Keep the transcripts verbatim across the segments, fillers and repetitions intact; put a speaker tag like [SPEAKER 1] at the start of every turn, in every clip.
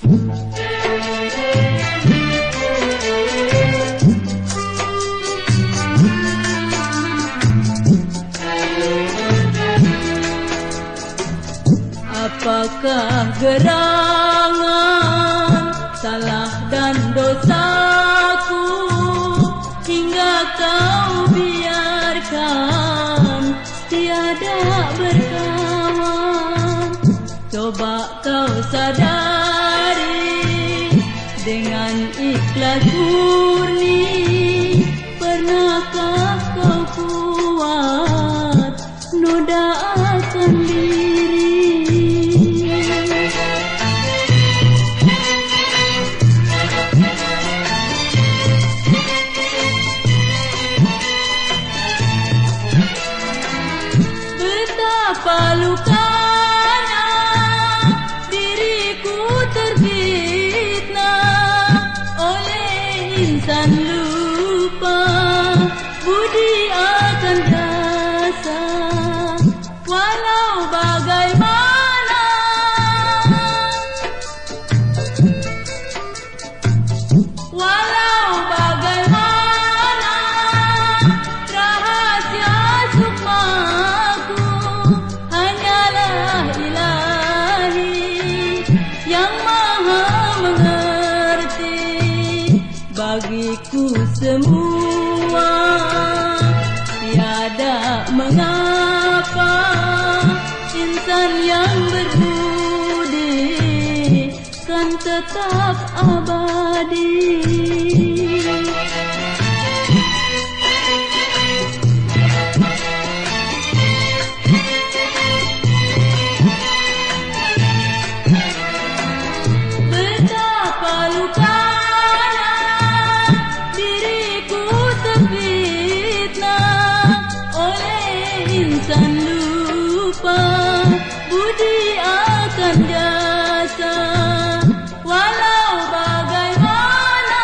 [SPEAKER 1] Apakah gerangan salah dan dosaku hingga kau biarkan tiada berkawan? Coba kau sadari dengan ikhlas murni, pernahkah kau kuat noda akan diri? Betapa lukanya diriku terfitnah oleh insan lupa budi akan jasa. Walau bagaimana Walau bagaimana rahasia sukmaku hanyalah Ilahi yang maha mengerti. Bagiku semua tiada mengapa, insan yang berbudi kan tetap abadi. Betapa lukanya diriku terfitnah oleh insan lupa budi akan jasa. Walau bagaimana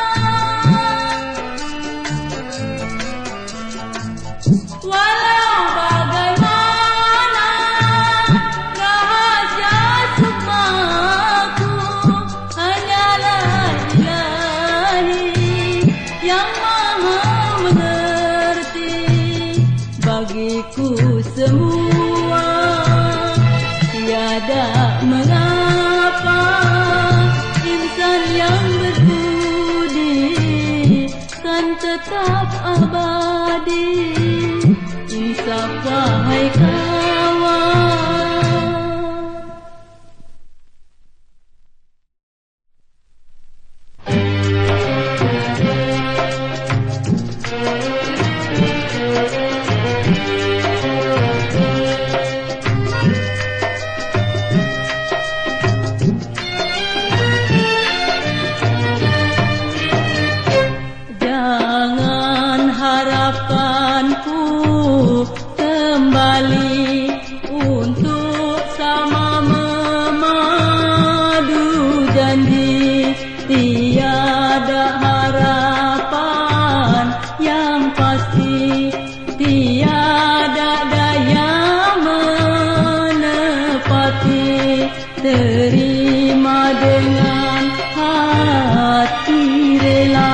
[SPEAKER 1] Walau bagaimana rahasia sukmaku hanyalah Ilahi yang maha mengerti. Bagiku semua tiada mengapa, insan yang berbudi kan tetap abadi. Insaf wahai kawan. Jangan harapanku kembali untuk sama memadu janji. Tiada harapan yang pasti, tiada daya menepati. Terima dengan hati rela.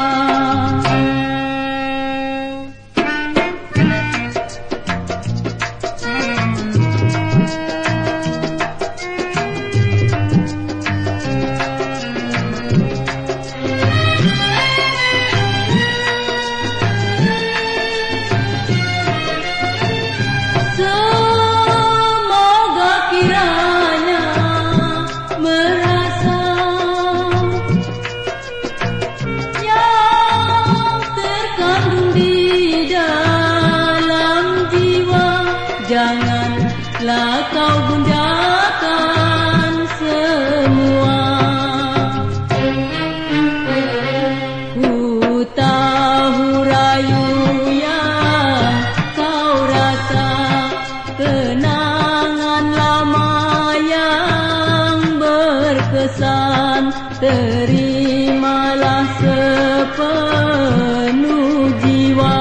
[SPEAKER 1] Semoga kiranya merasa yang terkandung di dalam jiwa. Janganlah kau gundakan semua. Ku tahu rayu yang kau rasa, kenangan lama yang berkesan. Terimalah sepenuh jiwa.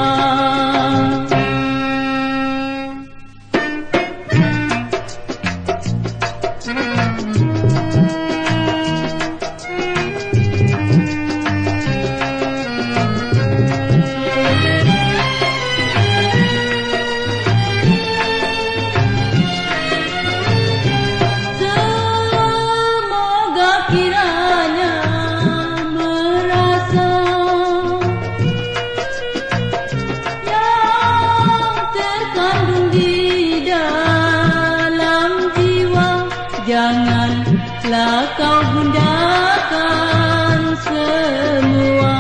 [SPEAKER 1] janganlah kau gunakan semua.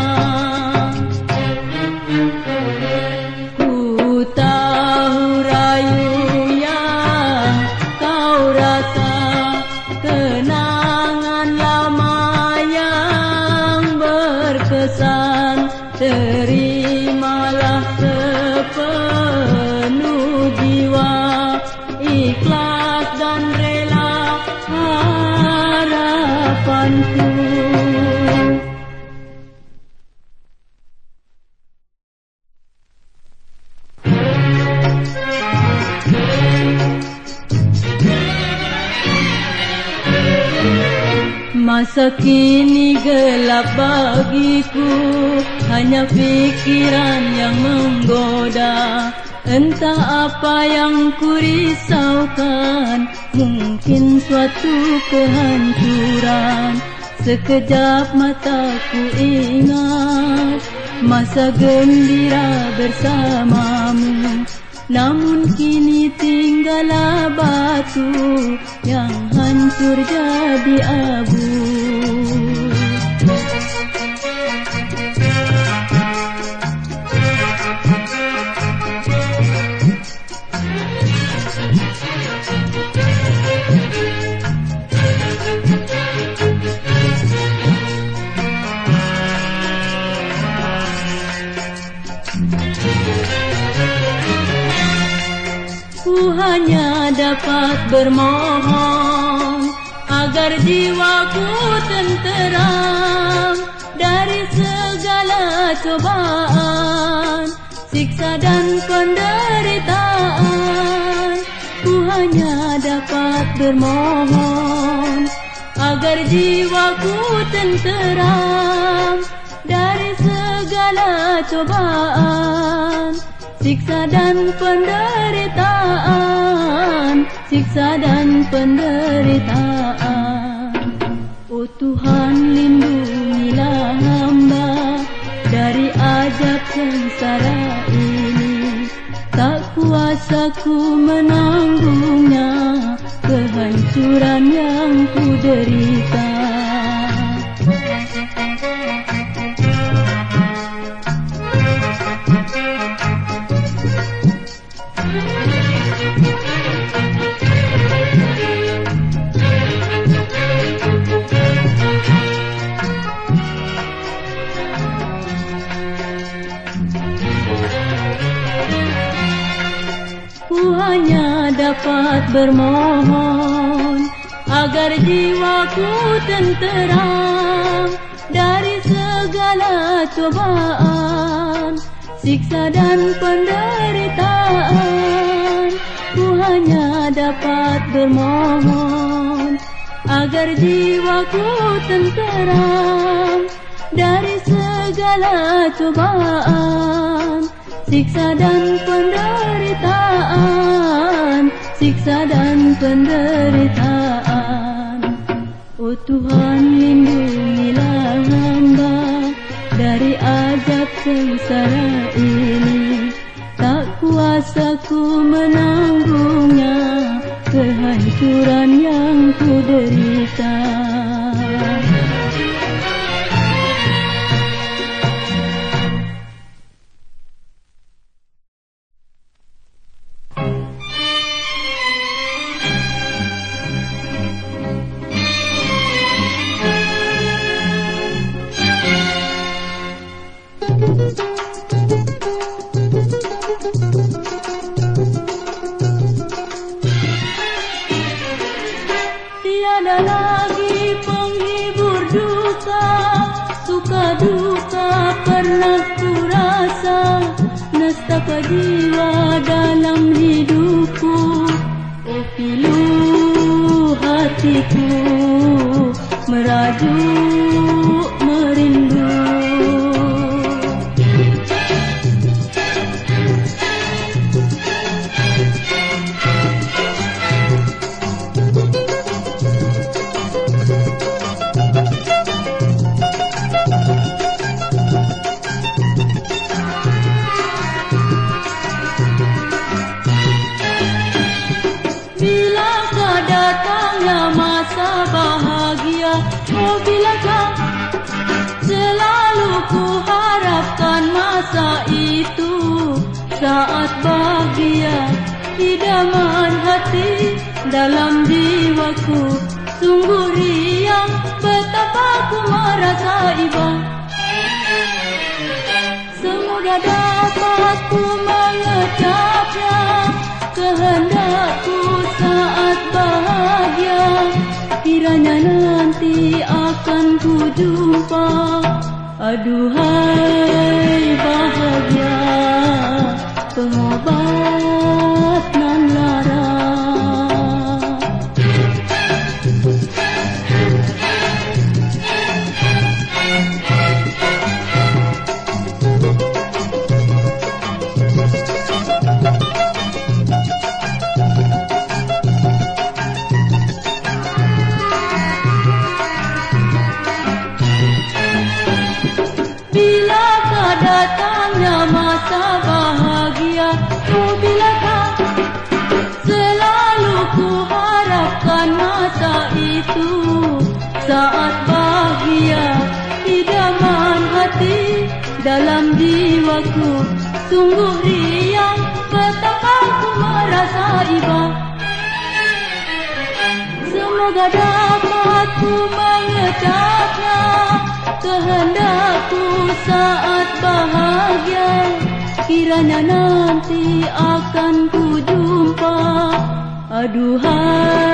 [SPEAKER 1] Ku tahu rayu yang kau rasa, kenangan lama yang berkesan. Terimalah sepenuh jiwa, ikhlas dan rela harapanku. Masa kini gelap bagiku, hanya pikiran yang menggoda. Entah apa yang ku risaukan, mungkin suatu kehancuran. Sekejap mataku ingat masa gembira bersamamu, namun kini tinggallah batu yang hancur jadi abu. Ku hanya dapat bermohon agar jiwaku tenteram dari segala cobaan, siksa dan penderitaan. Ku hanya dapat bermohon agar jiwaku tenteram dari segala cobaan, siksa dan penderitaan, siksa dan penderitaan. Oh Tuhan, lindungilah hamba dari ajab sengsara ini. Tak kuasa ku menanggungnya, kehancuran yang ku derita. Ku hanya dapat bermohon agar jiwaku tenteram dari segala cobaan, siksa dan penderitaan. Ku hanya dapat bermohon agar jiwaku tenteram dari segala cobaan, siksa dan penderitaan, siksa dan penderitaan. Oh Tuhan, lindungilah hamba dari ajab sengsara ini. Tak kuasa ku menanggungnya, kehancuran yang ku derita. Tiada lagi penghibur duka, suka duka pernah ku rasa. Nestapa jiwa dalam hidupku, oh pilu hatiku merajuk merindu. Bila kau datang datangnya masa bahagia. Oh bilakah selalu ku harapkan masa itu, saat bahagia idaman hati dalam jiwaku. Sungguh riang betapa ku merasa iba. Semoga dapat ku mengecapnya kehendakku saat bahagia. Kiranya nanti akan ku jumpa. Aduhai bahagia, pengobat nan lara. Bilakah datangnya masa bahagia? Oh bilakah selalu ku harapkan masa itu, saat bahagia idaman hati dalam jiwaku. Sungguh riang betapa ku merasa iba. Semoga dapat ku mengecapnya kehendakku saat bahagia. Kiranya nanti akan ku jumpa. Aduhai